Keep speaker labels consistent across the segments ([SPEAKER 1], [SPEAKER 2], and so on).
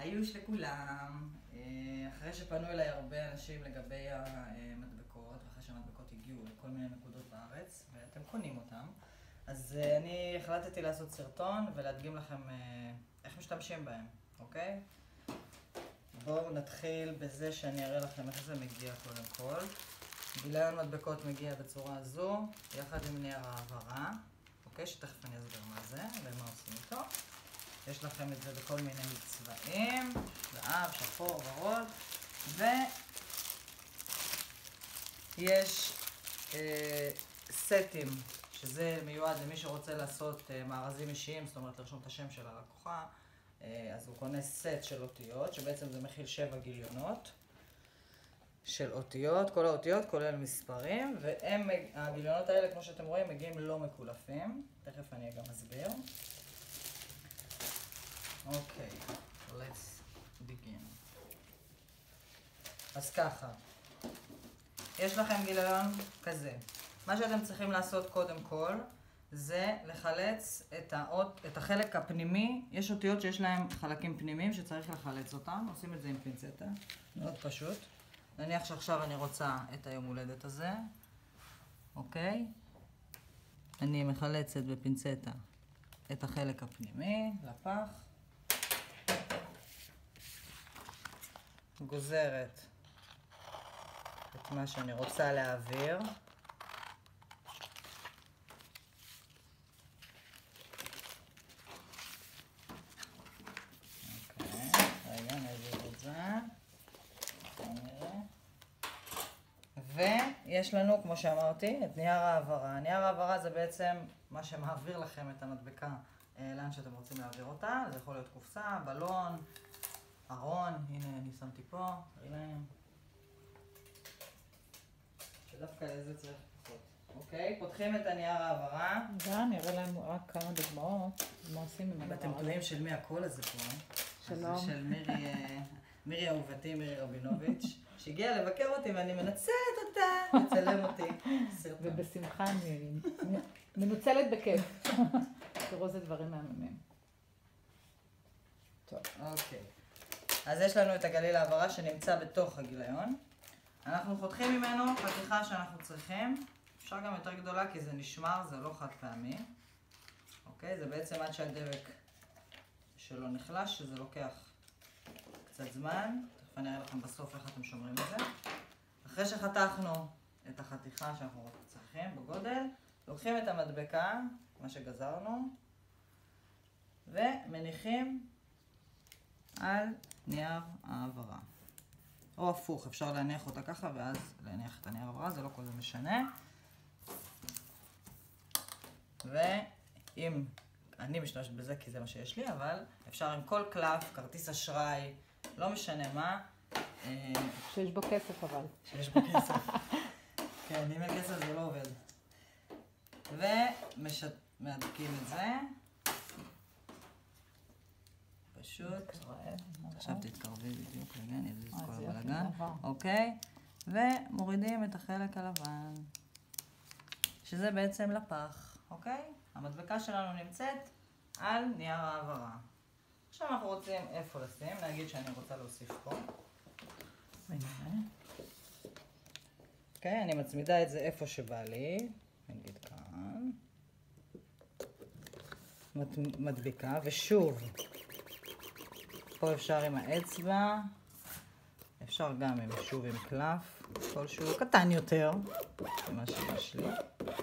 [SPEAKER 1] היוש לכולם. אחרי שפנו אליי הרבה אנשים לגבי המדבקות, ואחרי שהמדבקות הגיעו לכל מיני נקודות בארץ, ואתם קונים אותם, אז אני החלטתי לעשות סרטון ולהדגים לכם איך משתמשים בהם, אוקיי? בואו נתחיל בזה שאני אראה לכם איך זה מגיע קודם כל. גיליון מדבקות מגיע בצורה הזו, יחד עם נייר העברה, אוקיי? שתכף אני אסביר מה זה ומה עושים איתו. יש לכם את זה בכל מיני צבעים, זהב, שחור, ורוד, ויש סטים, שזה מיועד למי שרוצה לעשות מארזים אישיים, זאת אומרת לרשום את השם של הלקוחה, אז הוא קונה סט של אותיות, שבעצם זה מכיל 7 גיליונות של אותיות, כל האותיות כולל מספרים, והגיליונות האלה, כמו שאתם רואים, מגיעים לא מקולפים, תכף אני גם אסביר. אוקיי, let's begin. אז ככה, יש לכם גיליון כזה. מה שאתם צריכים לעשות קודם כל, זה לחלץ את החלק הפנימי. יש אותיות שיש להם חלקים פנימיים שצריך לחלץ אותם. עושים את זה עם פינצטה, מאוד פשוט. נניח שעכשיו אני רוצה את היום הולדת הזה, אוקיי? אני מחלצת בפינצטה את החלק הפנימי, לפח. גוזרת את מה שאני רוצה להעביר. אוקיי, רגע, נעביר את זה. ויש לנו, כמו שאמרתי, את נייר העברה. נייר העברה זה בעצם מה שמעביר לכם את המדבקה לאן שאתם רוצים להעביר אותה. זה יכול להיות קופסה, בלון, ארון, הנה אני שמתי פה, אילם. שדווקא לזה צריך פחות. אוקיי, פותחים את הנייר העברה.
[SPEAKER 2] נראה להם רק כמה דוגמאות, מה עושים עם הדבר הזה.
[SPEAKER 1] אתם תלויים של מי הקול הזה פה.
[SPEAKER 2] שלום.
[SPEAKER 1] זה של מירי אהובתי, מירי רבינוביץ', שהגיעה לבקר אותי ואני מנצלת אותה, לצלם אותי. סרטון.
[SPEAKER 2] ובשמחה אני מנוצלת בכיף. תראו איזה דברים מהממים. טוב.
[SPEAKER 1] אוקיי. אז יש לנו את הגליל העברה שנמצא בתוך הגיליון. אנחנו חותכים ממנו חתיכה שאנחנו צריכים. אפשר גם יותר גדולה כי זה נשמר, זה לא חד פעמי. אוקיי, זה בעצם עד שהדבק שלו נחלש, שזה לוקח קצת זמן. תכף אני אראה לכם בסוף איך אתם שומרים את זה. אחרי שחתכנו את החתיכה שאנחנו צריכים בגודל, לוקחים את המדבקה, מה שגזרנו, ומניחים על נייר העברה. או הפוך, אפשר להניח אותה ככה ואז להניח את הנייר העברה, זה לא כל זה משנה. ואם אני משתמשת בזה כי זה מה שיש לי, אבל אפשר עם כל קלף, כרטיס אשראי, לא משנה מה.
[SPEAKER 2] שיש בו כסף אבל.
[SPEAKER 1] שיש בו כסף. כן, אם אין כסף זה לא עובד. ומהדקים את זה. פשוט. עכשיו תתקרבי בדיוק, רגע, אני אזיז את כל הבלגן. אוקיי. ומורידים את החלק הלבן. שזה בעצם לפח, אוקיי? המדבקה שלנו נמצאת על נייר העברה. עכשיו אנחנו רוצים איפה לשים, נגיד שאני רוצה להוסיף פה. אוקיי, אני מצמידה את זה איפה שבא לי, נגיד כאן. מדביקה, ושוב, פה אפשר עם האצבע, אפשר גם שוב עם קלף, כלשהו קטן יותר, ממה שיש לי.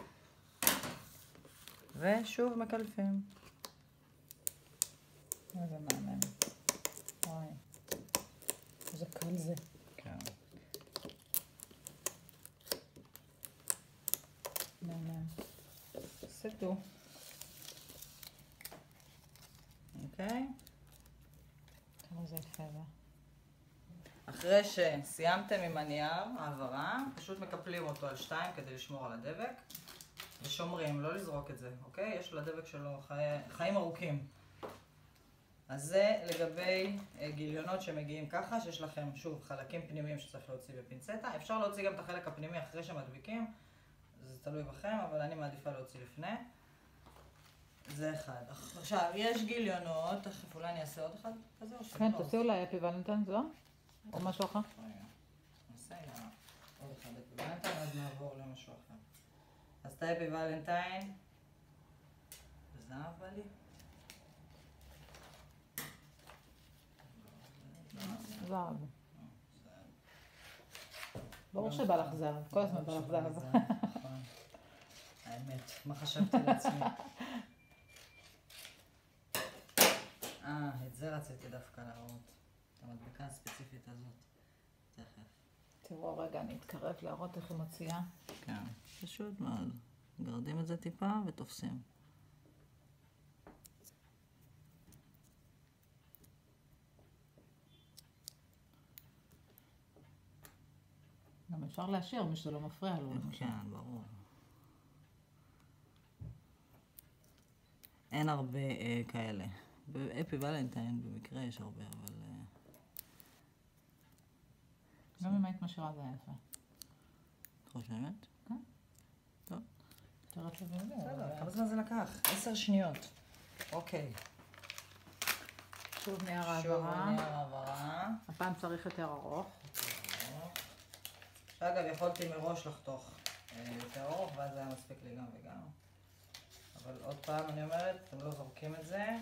[SPEAKER 1] ושוב מקלפים.
[SPEAKER 2] איזה מעניין. וואי. איזה קל זה.
[SPEAKER 1] כן.
[SPEAKER 2] מעניין. סטו.
[SPEAKER 1] אוקיי?
[SPEAKER 2] תראו איזה יפה זה.
[SPEAKER 1] אחרי שסיימתם עם הנייר העברה, פשוט מקפלים אותו על 2 כדי לשמור על הדבק. ושומרים, לא לזרוק את זה, אוקיי? יש לדבק שלו חיים ארוכים. אז זה לגבי גיליונות שמגיעים ככה, שיש לכם שוב חלקים פנימיים שצריך להוציא בפינצטה. אפשר להוציא גם את החלק הפנימי אחרי שמדביקים, זה תלוי בכם, אבל אני מעדיפה להוציא לפני. זה אחד. עכשיו, יש גיליונות, תכף אולי אני אעשה עוד אחד כזה או
[SPEAKER 2] כן, תעשי אולי אפי ולנטיין, לא? או משהו אחר?
[SPEAKER 1] רגע, נעשה עוד אחד אפי ולנטיין, אז נעבור למשהו אחר. אז את האפי ולנטיין, בזהב בא לי?
[SPEAKER 2] זהב. ברור שבא לך זהב, כל הזמן בא לך זהב.
[SPEAKER 1] האמת, מה חשבתי לעצמי? את זה רציתי דווקא להראות. את המדבקה הספציפית הזאת. תכף.
[SPEAKER 2] תראו רגע, אני אתקרב להראות איך היא מוציאה.
[SPEAKER 1] כן, פשוט מאוד. גרדים את זה טיפה ותופסים.
[SPEAKER 2] גם אפשר להשאיר מי שזה לא מפריע לו.
[SPEAKER 1] כן, ברור. אין הרבה כאלה. באפי ולנטיין במקרה יש הרבה, אבל...
[SPEAKER 2] גם אם היית משאירה זה היה יפה.
[SPEAKER 1] את חושבת?
[SPEAKER 2] כן.
[SPEAKER 1] טוב.
[SPEAKER 2] תראה לזה.
[SPEAKER 1] בסדר, כמה זמן זה לקח? 10 שניות. אוקיי.
[SPEAKER 2] שוב נייר
[SPEAKER 1] שוב
[SPEAKER 2] העברה.
[SPEAKER 1] נייר העברה.
[SPEAKER 2] הפעם צריך יותר ארוך.
[SPEAKER 1] שאגב, יכולתי מראש לחתוך יותר ארוך, ואז זה היה מספיק לי גם וגם. אבל עוד פעם אני אומרת, אתם לא זורקים את זה.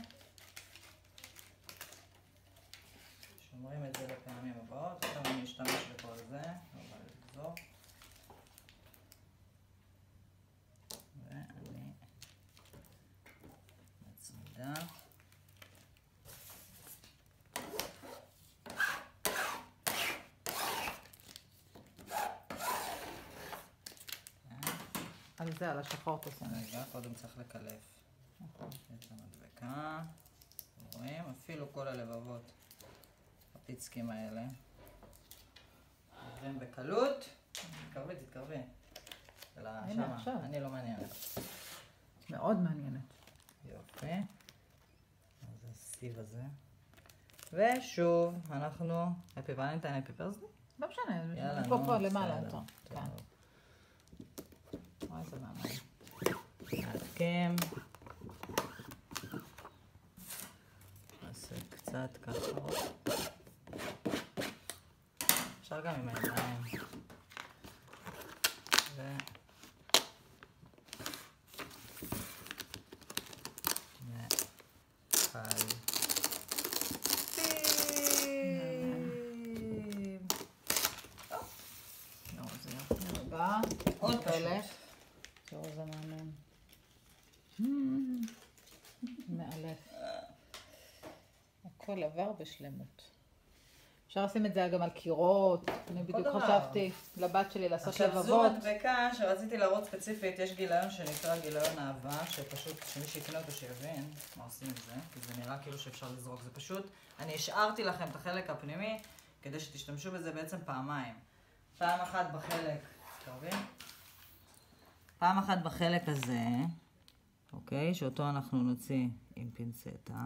[SPEAKER 1] שומרים את זה לפעמים הבאות. עכשיו אני אשתמש בכל זה. אבל לגזור. ואני מצמידה.
[SPEAKER 2] על זה, על השחור תשים.
[SPEAKER 1] רגע, קודם צריך לקלף.
[SPEAKER 2] נכון.
[SPEAKER 1] את המדבקה. אתם רואים? אפילו כל הלבבות הפיצקים האלה. עוברים בקלות. תתקרבי, תתקרבי.
[SPEAKER 2] הנה, עכשיו.
[SPEAKER 1] אני לא מעניינת.
[SPEAKER 2] מאוד מעניינת.
[SPEAKER 1] יופי. אז הסיב הזה. ושוב, אנחנו... אפי ולנטיין, אפי פרסלי?
[SPEAKER 2] לא משנה,
[SPEAKER 1] יאללה,
[SPEAKER 2] זה פה למעלה.
[SPEAKER 1] בסדר.
[SPEAKER 2] טוב. כן. וואי, זה מאמן.
[SPEAKER 1] נעדכם. נעשה קצת ככה. אפשר גם עם הידיים. עוד
[SPEAKER 2] פלט. תראו, זה מאמן. מאלף. הכל עבר בשלמות. אפשר לשים את זה גם על קירות. אני בדיוק חשבתי לבת שלי לעשות לבבות.
[SPEAKER 1] עכשיו זו מדבקה שרציתי להראות ספציפית, יש גיליון שנקרא גיליון אהבה, שפשוט שמי שיקנה אותו שיבין מה עושים עם זה, כי זה נראה כאילו שאפשר לזרוק, זה פשוט, אני השארתי לכם את החלק הפנימי כדי שתשתמשו בזה בעצם פעמיים. פעם אחת בחלק, תקרבים? פעם אחת בחלק הזה, אוקיי, שאותו אנחנו נוציא עם פינצטה.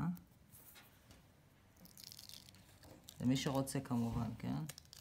[SPEAKER 1] זה מי שרוצה כמובן, כן?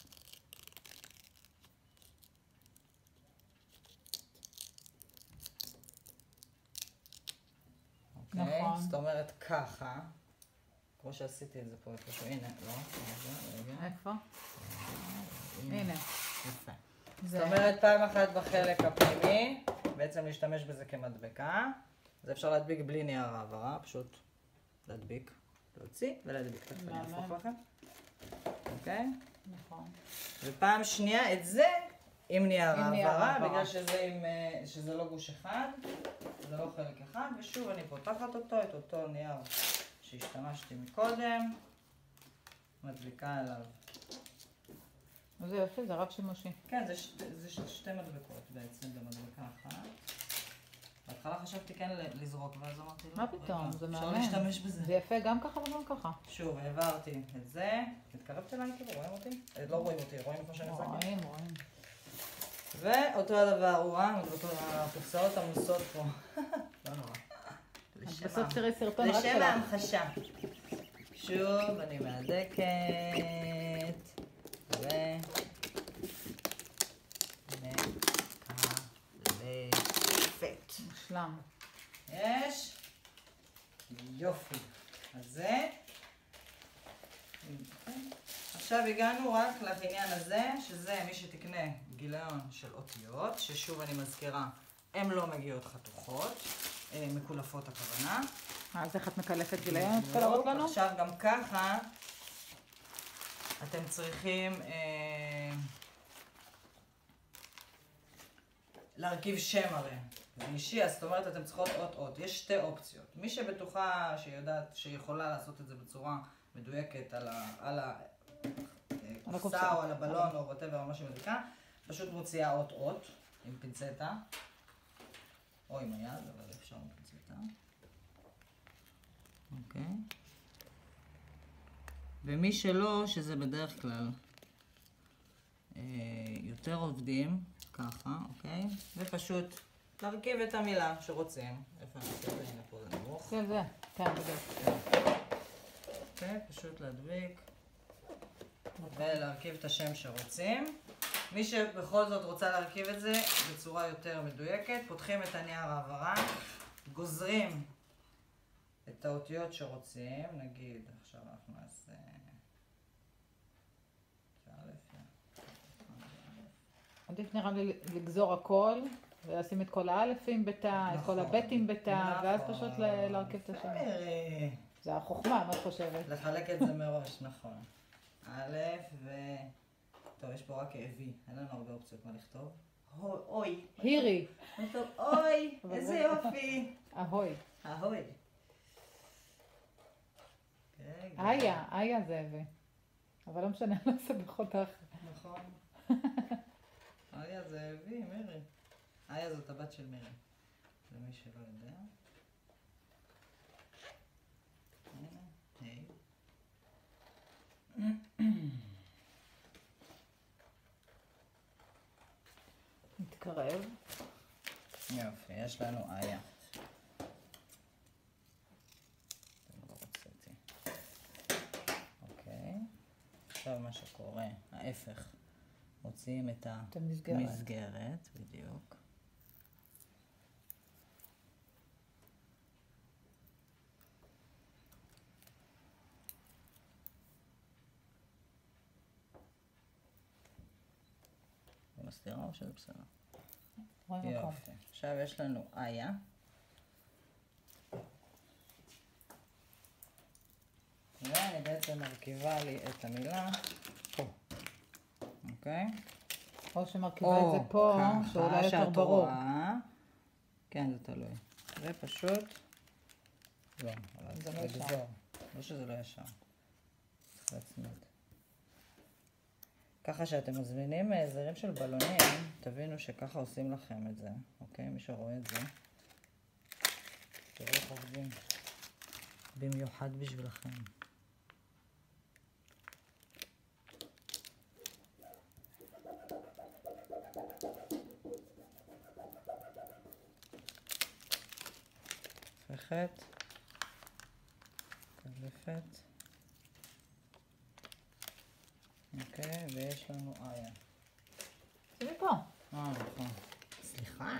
[SPEAKER 1] אוקיי,
[SPEAKER 2] נכון.
[SPEAKER 1] זאת אומרת ככה, כמו שעשיתי את זה פה איפשהו, הנה, לא, רגע.
[SPEAKER 2] איפה? הנה.
[SPEAKER 1] יפה. זאת אומרת פעם אחת בחלק הפנימי, בעצם להשתמש בזה כמדבקה. זה אפשר להדביק בלי נייר העברה, פשוט להדביק, להוציא ולהדביק. תכף אני אהפוך לכם. אוקיי?
[SPEAKER 2] נכון.
[SPEAKER 1] ופעם שנייה את זה עם נייר העברה,
[SPEAKER 2] העברה.
[SPEAKER 1] בגלל שזה לא גוש אחד, זה לא חלק אחד, ושוב אני פותחת אותו, את אותו נייר שהשתמשתי מקודם, מדביקה עליו.
[SPEAKER 2] זה יופי, זה רב שימושי.
[SPEAKER 1] כן, זה שתי מדבקות בעצם במדבקה אחת. בהתחלה חשבתי כן לזרוק, ואז אמרתי
[SPEAKER 2] מה פתאום, זה
[SPEAKER 1] אפשר
[SPEAKER 2] מאמן.
[SPEAKER 1] להשתמש בזה.
[SPEAKER 2] זה יפה גם ככה וגם ככה.
[SPEAKER 1] שוב, העברתי את זה. התקרבת אליי כאילו, רואים אותי? לא רואים אותי, רואים כמו שאני עושה?
[SPEAKER 2] רואים.
[SPEAKER 1] ואותו הדבר, הקופסאות עמוסות פה. לא נורא.
[SPEAKER 2] בסוף תראי סרטון רק
[SPEAKER 1] לשם
[SPEAKER 2] שלך.
[SPEAKER 1] ההמחשה. שוב, אני מהדקת. ומקלפת.
[SPEAKER 2] מושלם.
[SPEAKER 1] יש. יופי. אז זה. עכשיו הגענו רק לעניין הזה, שזה מי שתקנה גיליון של אותיות, ששוב אני מזכירה, הן לא מגיעות חתוכות, מקולפות הכוונה.
[SPEAKER 2] אז איך את מקלפת גיליון? את יכולה להראות לנו?
[SPEAKER 1] עכשיו גם ככה, אתם צריכים להרכיב שם הרי. זה אישי, אז זאת אומרת, אתם צריכות אות. יש שתי אופציות. מי שבטוחה שיודעת, שיכולה לעשות את זה בצורה מדויקת על הקופסה או על הבלון או whatever או מה שמדויקה, פשוט מוציאה אות עם פינצטה, או עם היד, אבל אפשר עם פינצטה. אוקיי. ומי שלא, שזה בדרך כלל יותר עובדים, ככה, אוקיי? ופשוט להרכיב את המילה שרוצים. איפה אני חושב? הנה פה זה נמוך.
[SPEAKER 2] זה, כן, בדיוק.
[SPEAKER 1] אוקיי, פשוט להדביק ולהרכיב את השם שרוצים. מי שבכל זאת רוצה להרכיב את זה בצורה יותר מדויקת, פותחים את הנייר העברה, גוזרים את האותיות שרוצים, נגיד עכשיו אנחנו נעשה
[SPEAKER 2] עדיף נראה לי לגזור הכל ולשים את כל האלפים בתא, את כל הבטים בתא, ואז פשוט להרכיב את השם. זה החוכמה, מה את חושבת?
[SPEAKER 1] לחלק את זה מראש, נכון. א' ו... טוב, יש פה רק אבי, אין לנו הרבה אופציות מה לכתוב. אוי.
[SPEAKER 2] הירי.
[SPEAKER 1] אוי, איזה יופי.
[SPEAKER 2] אהוי.
[SPEAKER 1] אהוי.
[SPEAKER 2] איה זה אבי. אבל לא משנה, לא אסבך אותך.
[SPEAKER 1] נכון. איה זה אבי, מירי. איה זאת הבת של מירי. למי שלא יודע. היי.
[SPEAKER 2] נתקרב.
[SPEAKER 1] יופי, יש לנו איה. אוקיי. עכשיו מה שקורה, ההפך. מוציאים את המסגרת, בדיוק. זה מסתירה או שזה בסדר? יופי. עכשיו יש לנו איה. ואני בעצם מרכיבה לי את המילה פה. אוקיי?
[SPEAKER 2] או שמרכיבה את זה פה, שאולי יותר ברור.
[SPEAKER 1] כן, זה תלוי. זה פשוט... לא, אבל
[SPEAKER 2] זה
[SPEAKER 1] צריך
[SPEAKER 2] לא ישר.
[SPEAKER 1] לגזור. לא שזה לא ישר. צריך להצמיד. ככה שאתם מזמינים זרים של בלונים, תבינו שככה עושים לכם את זה. אוקיי? מי שרואה את זה. תראו איך עובדים. במיוחד בשבילכם. הופכת, קלפת, אוקיי, ויש לנו איה.
[SPEAKER 2] שימי פה.
[SPEAKER 1] נכון. סליחה.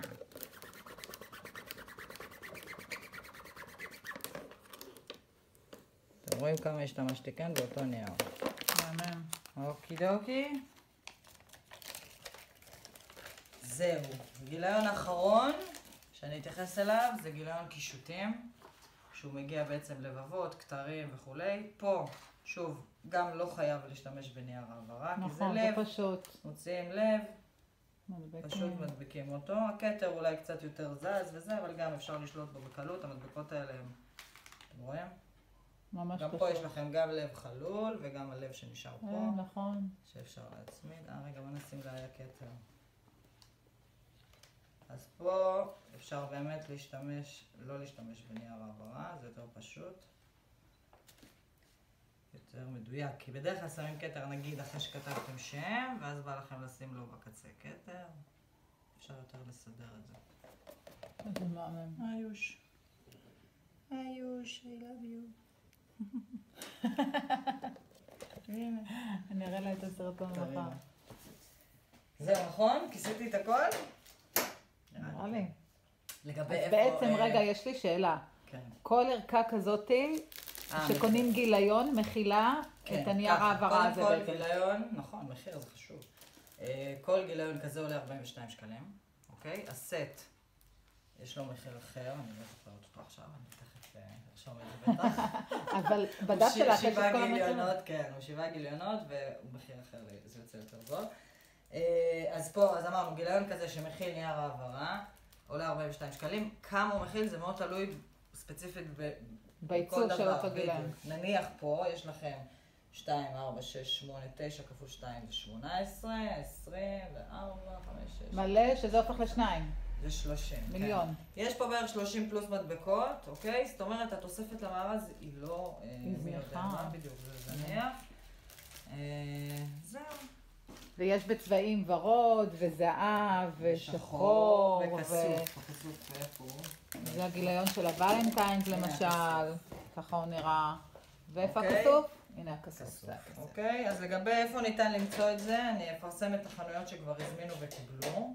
[SPEAKER 1] אתם רואים כמה השתמשתי כאן באותו נייר.
[SPEAKER 2] מהמם.
[SPEAKER 1] אוקי דוקי. זהו. גיליון אחרון שאני אתייחס אליו זה גיליון קישוטים, שהוא מגיע בעצם לבבות, כתרים וכולי. פה, שוב, גם לא חייב להשתמש בנייר העברה, כי זה לב.
[SPEAKER 2] נכון, זה פשוט.
[SPEAKER 1] מוציאים לב, פשוט מדביקים אותו. הכתר אולי קצת יותר זז וזה, אבל גם אפשר לשלוט בו בקלות. המדבקות האלה הם, אתם רואים?
[SPEAKER 2] ממש פשוט.
[SPEAKER 1] גם פה יש לכם גם לב חלול וגם הלב שנשאר פה.
[SPEAKER 2] נכון.
[SPEAKER 1] שאפשר להצמיד. רגע, בוא נשים לה הכתר. אז פה אפשר באמת לא להשתמש בנייר העברה, זה יותר פשוט. יותר מדויק, כי בדרך כלל שמים כתר נגיד אחרי שכתבתם שם, ואז בא לכם לשים לו בקצה כתר. אפשר יותר לסדר את זה.
[SPEAKER 2] זה מהמם.
[SPEAKER 1] איוש. איוש, I love you. הנה.
[SPEAKER 2] אני אראה לה את הסרטון מחר.
[SPEAKER 1] זהו, נכון? כיסיתי את הכל?
[SPEAKER 2] נראה לי.
[SPEAKER 1] לגבי
[SPEAKER 2] אז
[SPEAKER 1] איפה...
[SPEAKER 2] בעצם, רגע, יש לי שאלה. כל ערכה כזאתי, שקונים גיליון, מכילה את הנייר העברה הזה
[SPEAKER 1] בעצם. כל גיליון, נכון, מחיר זה חשוב. כל גיליון כזה עולה 42 שקלים, אוקיי? הסט, יש לו מחיר אחר, אני לא זוכרת אותו עכשיו, אני תכף ארשום את זה בטח.
[SPEAKER 2] אבל בדף שלך יש את כל
[SPEAKER 1] גיליונות, כן, הוא 7 גיליונות והוא מחיר אחר, זה יוצא יותר זול. אז פה, אז אמרנו, גיליון כזה שמכיל נייר העברה, עולה 42 שקלים. כמה הוא מכיל זה מאוד תלוי ספציפית
[SPEAKER 2] בייצור של אותו גיליון.
[SPEAKER 1] נניח פה יש לכם 2, 4, 6, 8, 9 כפול 2 זה 18, 20, 4, 5, 6.
[SPEAKER 2] מלא שזה הופך לשניים.
[SPEAKER 1] זה 30.
[SPEAKER 2] מיליון.
[SPEAKER 1] כן. יש פה בערך 30 פלוס מדבקות, אוקיי? זאת אומרת, התוספת למארז היא לא...
[SPEAKER 2] היא זניחה.
[SPEAKER 1] בדיוק, זה זניח. זהו.
[SPEAKER 2] ויש בצבעים ורוד, וזהב, ושחור,
[SPEAKER 1] וכסוף, איפה הוא?
[SPEAKER 2] זה הגיליון של הוולנטיינס למשל, ככה הוא נראה. ואיפה הכסוף? הנה הכסוף.
[SPEAKER 1] אוקיי, אז לגבי איפה ניתן למצוא את זה, אני אפרסם את החנויות שכבר הזמינו וקיבלו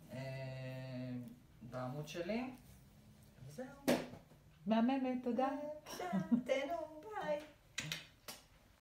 [SPEAKER 1] בעמוד שלי. וזהו.
[SPEAKER 2] מהממת, תודה.
[SPEAKER 1] תהנו, ביי.